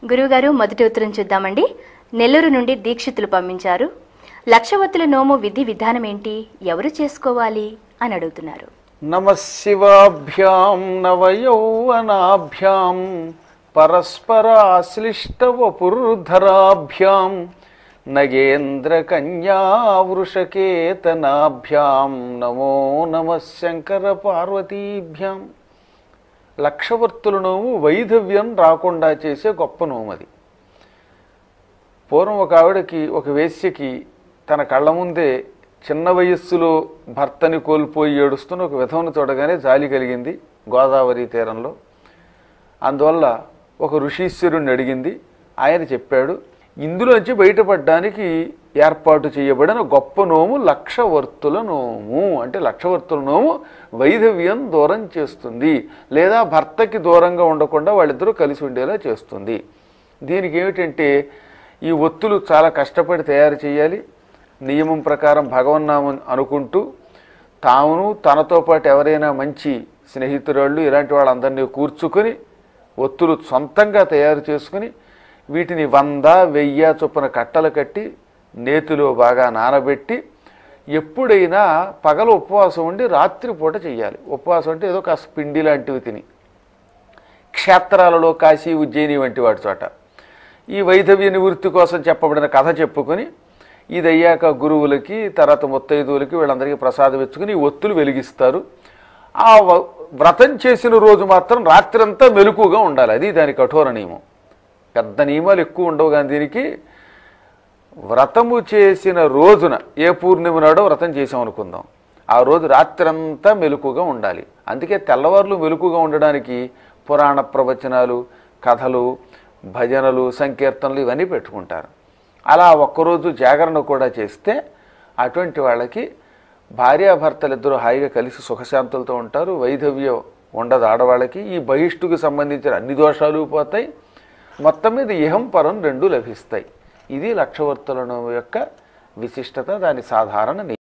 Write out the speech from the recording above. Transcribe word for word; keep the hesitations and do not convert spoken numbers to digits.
గురువుగారు మొదటి ఉత్తరం చూద్దామండి. నెల్లూరు నుండి దీక్షితులు పంపించారు. లక్షవత్తుల నోము విధి విధానం ఏంటి, ఎవరు చేసుకోవాలి అని అడుగుతున్నారు. నమశివాభ్యాం నవయౌవనాభ్యాం పరస్పరాశ్లిష్ట వపుర్ధరాభ్యాం నగేంద్ర కన్యా వృషకేతనాభ్యాం నమో నమః శంకర పార్వతీభ్యాం. లక్షవర్తుల నోము వైధవ్యం రాకుండా చేసే గొప్ప నోము అది. పూర్వం ఒక ఆవిడకి, ఒక వేశ్యకి తన కళ్ళ ముందే చిన్న వయస్సులో భర్తని కోల్పోయి ఏడుస్తున్న ఒక విధవను చూడగానే జాలి కలిగింది గోదావరి తీరంలో. అందువల్ల ఒక ఋషీశ్వరుణ్ణి అడిగింది. ఆయన చెప్పాడు, ఇందులోంచి బయటపడడానికి ఏర్పాటు చేయబడిన గొప్ప నోము లక్షవర్తుల నోము. అంటే లక్షవర్తుల నోము వైధవ్యం దూరం చేస్తుంది, లేదా భర్తకి దూరంగా ఉండకుండా వాళ్ళిద్దరూ కలిసి ఉండేలా చేస్తుంది. దీనికి ఏమిటంటే ఈ ఒత్తులు చాలా కష్టపడి తయారు చేయాలి. నియమం ప్రకారం భగవన్నామం అనుకుంటూ తామును తనతో పాటు ఎవరైనా మంచి స్నేహితురాళ్ళు ఇలాంటి వాళ్ళందరినీ కూర్చుకొని ఒత్తులు సొంతంగా తయారు చేసుకుని వీటిని వంద వెయ్యి చొప్పున కట్టలు కట్టి నేతిలో బాగా నానబెట్టి ఎప్పుడైనా పగలు ఉపవాసం ఉండి రాత్రిపూట చెయ్యాలి. ఉపవాసం అంటే ఏదో కాస్త పిండి లాంటివి తిని, క్షేత్రాలలో కాశీ ఉజ్జయిని వంటి వాటి చోట ఈ వైధవ్య నివృత్తి కోసం చెప్పబడిన కథ చెప్పుకొని ఇది అయ్యాక గురువులకి, తర్వాత ముత్తైదువులకి వీళ్ళందరికీ ప్రసాదం ఇచ్చుకుని ఈ ఒత్తులు వెలిగిస్తారు. ఆ వ్రతం చేసిన రోజు మాత్రం రాత్రంతా మెలకుగా ఉండాలి. అది దాని కఠోర నియమం. పెద్ద నియమాలు ఎక్కువ ఉండవు, కానీ దీనికి వ్రతము చేసిన రోజున ఏ పూర్ణిమ నాడో వ్రతం చేసాం అనుకుందాం, ఆ రోజు రాత్రంతా మెలకుగా ఉండాలి. అందుకే తెల్లవారులు మెలకుగా ఉండడానికి పురాణ ప్రవచనాలు, కథలు, భజనలు, సంకీర్తనలు ఇవన్నీ పెట్టుకుంటారు. అలా ఒక్కరోజు జాగరణ కూడా చేస్తే అటువంటి వాళ్ళకి భార్యాభర్తలు ఇద్దరు హాయిగా కలిసి సుఖశాంతులతో ఉంటారు. వైధవ్యం ఉండదు ఆడవాళ్ళకి. ఈ బహిష్టుకు సంబంధించిన అన్ని దోషాలు పోతాయి. మొత్తం మీద ఇహం పరం రెండు లభిస్తాయి. ఇది లక్షవర్తుల నోము యొక్క విశిష్టత, దాని సాధారణ